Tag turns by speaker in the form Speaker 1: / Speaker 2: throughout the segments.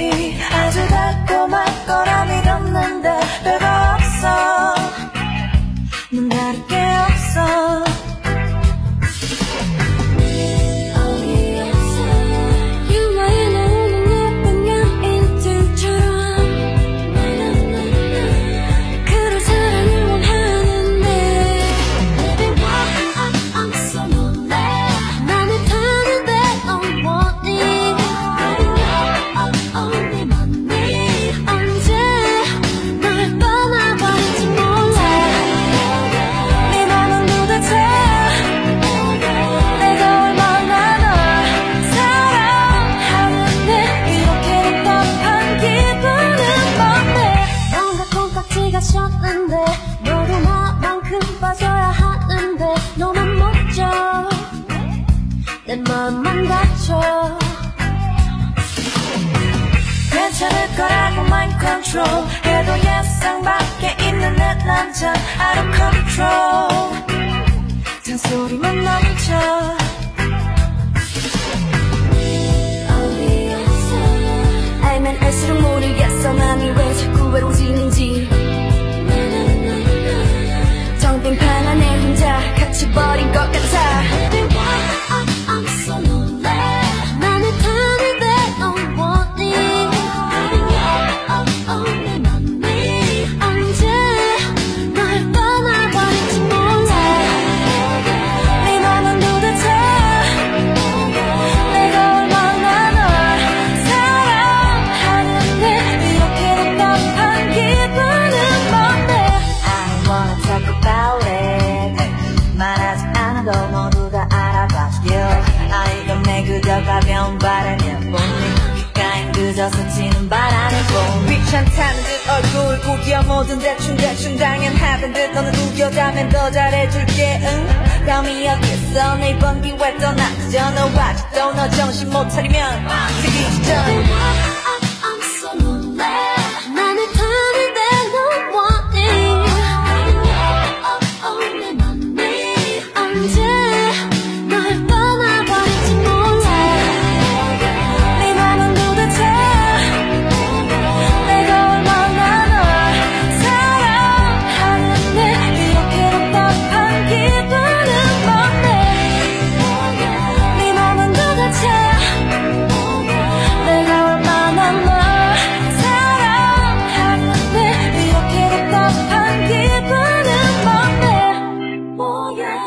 Speaker 1: 아주 달콤할 거라 믿었는데 별거 없어 넌 다를 게 없어 너도 나만큼 빠져야 하는데 너만 멋져 내 마음만 다쳐 괜찮을 거라고 mind control 해도 예상 밖에 있는 내 남자 out of control 잔소리만 넘쳐 알면 알수록 모르겠어 맘이 왜 자꾸 외로워지는지 빙판한 내 혼자 갇혀버린 것 같아 I'm so lonely 나는 다를 대로 원해 내 맘이 언제 널 떠나버릴지 몰라 네 맘은 도대체 내가 얼마나 널 사랑하는데 이렇게 답답한 기분은 뭔데 I wanna talk about 말하지 않아도 모두 다 알아봐요 이건 내 그저 가벼운 바람일 뿐 귓가엔 그저 스치는 바람일 뿐 귀찮다는 듯 얼굴 구겨 뭐든 대충 당연하던 듯 너는 우겨다면 더 잘해줄게 응 감이 어딨어 내 이번 기회 떠나 그저 너 아직도 너 정신 못 차리면 새기기 전에 I'm so lonely 나는 다를 대로 원해 언제 널 떠나버릴지 몰라 네 맘은 도대체 내가 얼마나 널 사랑하는데 이렇게 답답한 기분은 뭔데 네 맘은 도대체 내가 얼마나 널 사랑하는데 이렇게 답답한 기분은 뭔데 뭐야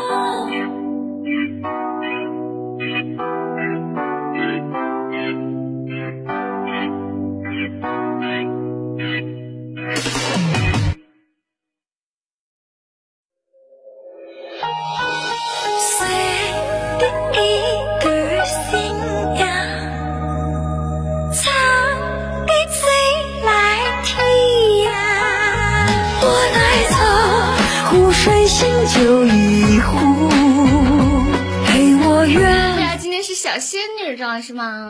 Speaker 1: 이글 sinh唱给谁来听啊我来走湖水醒酒一壶陪我远
Speaker 2: 对啊今天是小仙女照是吗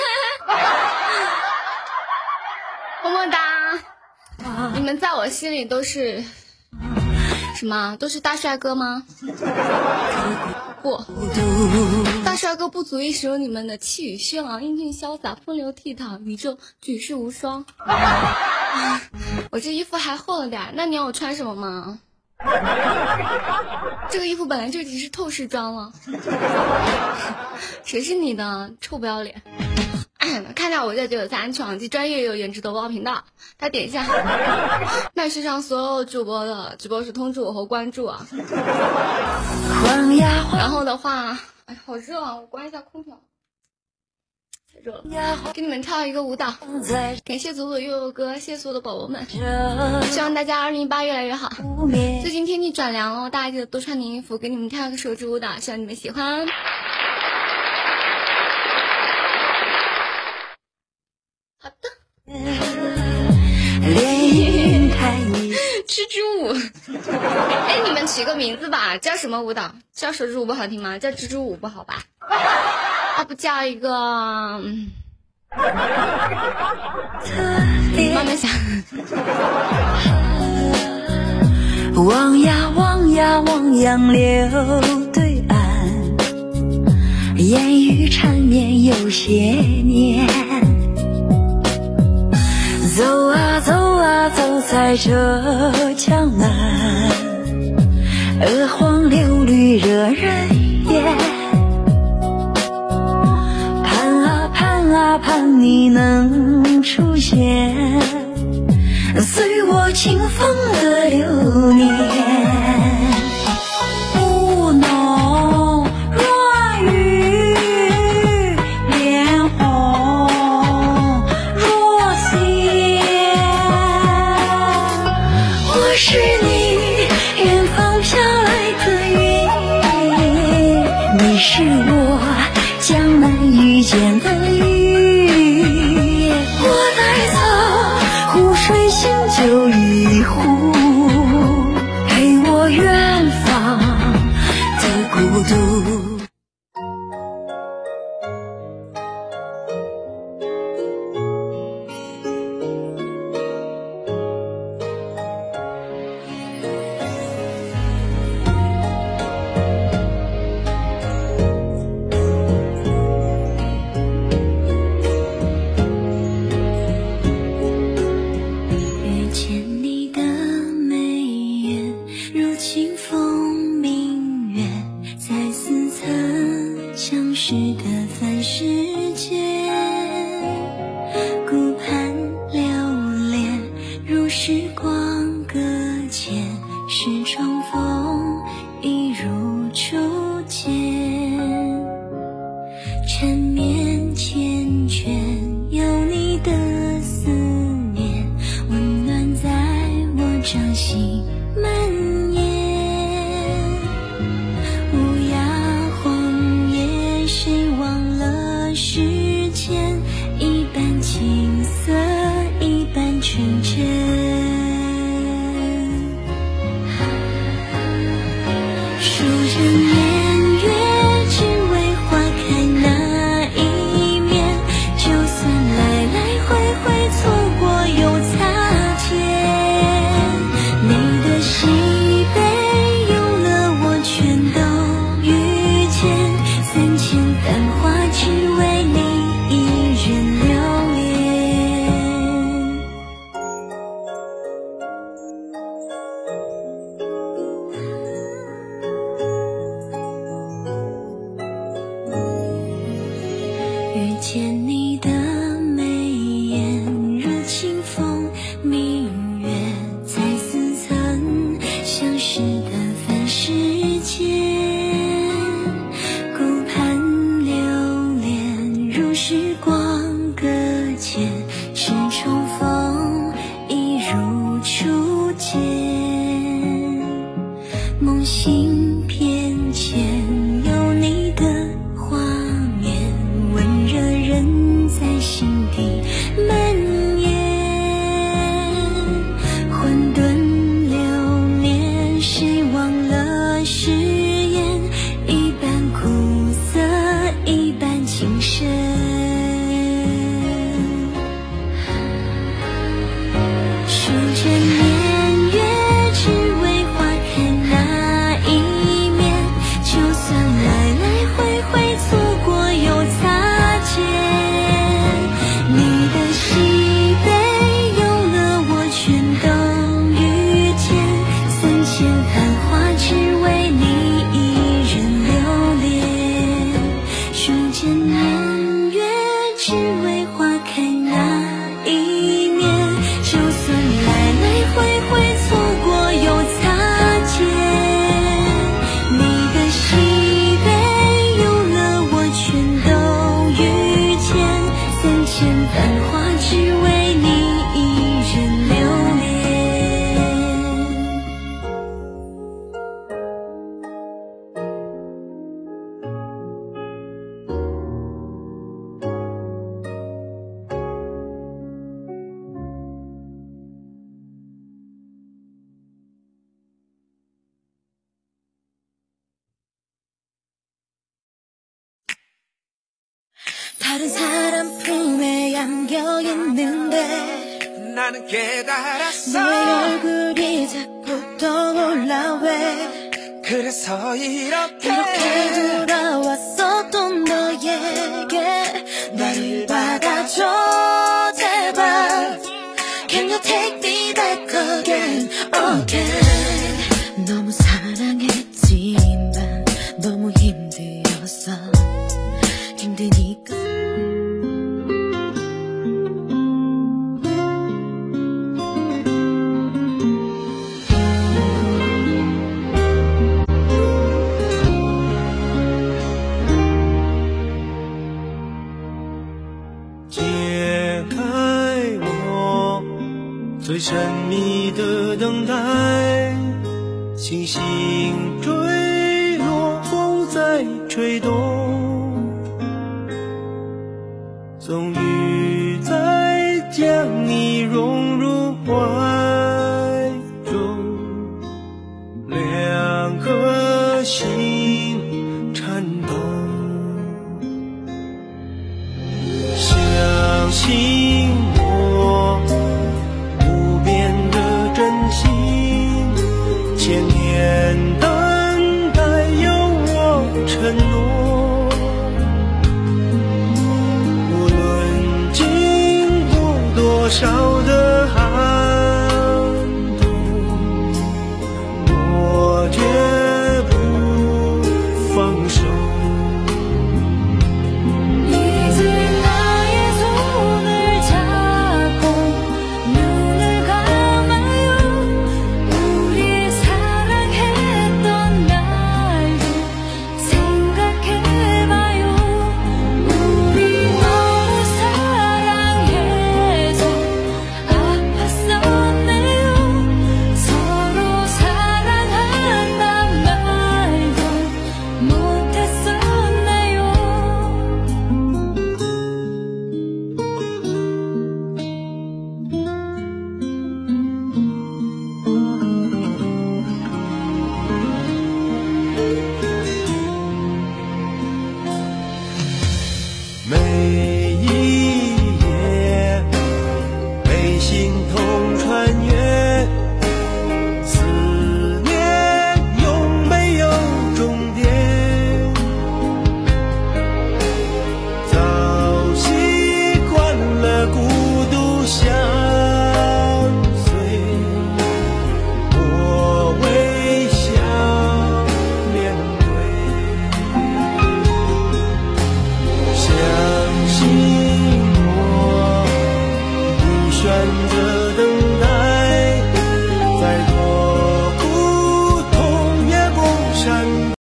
Speaker 2: 么么哒你们在我心里都是什么都是大帅哥吗不大帅哥不足以使用你们的气宇轩昂英俊潇洒风流倜傥宇宙举世无双我这衣服还厚了点那你要我穿什么吗这个衣服本来就已经是透视装了谁是你的臭不要脸看到我在93闯击专业有颜值的播频道他点一下那世上所有主播的直播时通知我和关注啊然后的话哎好热啊我关一下空调太热了给你们跳一个舞蹈感谢祖祖悠悠哥谢谢所有的宝宝们希望大家2018越来越好最近天气转凉哦大家记得多穿点衣服给你们跳一个手指舞蹈希望你们喜欢好的蜘蛛舞哎你们起个名字吧叫什么舞蹈叫手指舞不好听吗叫蜘蛛舞不好吧要不叫一个慢慢想
Speaker 1: 望呀望呀望杨柳对岸烟雨缠绵有些年在这江南，鹅黄柳绿惹人眼。盼啊盼啊盼你能出现，随我清风的流年。雾浓若雨，脸红若血。我是你远方飘来的云，你是我江南遇见的雨。我带走湖水醒酒一壶，陪我远方的孤独。
Speaker 3: 다른 사람 품에 안겨있는데
Speaker 4: 나는 깨달았어
Speaker 3: 내 얼굴이 자꾸 떠올라 왜
Speaker 4: 그래서 이렇게
Speaker 3: 돌아왔었던 너에게 나를 받아줘 제발 Can you take me back again 너무 사랑했지만 너무 힘들었어 힘드니까
Speaker 5: 解开我最神秘的等待，星星坠落，风在吹动，终于再将你融入怀中，两颗心颤动，相信我不变的真心，千年等待有我承诺，无论经过多少的寒冬，我绝不放手。
Speaker 3: 이제 나의 손을 잡고 눈을 감아요 우리 사랑했던 날도 생각해봐요 우리 너무 사랑해서 아팠었네요 서로 사랑한단 말도 못했었네요
Speaker 5: 每一夜被心痛穿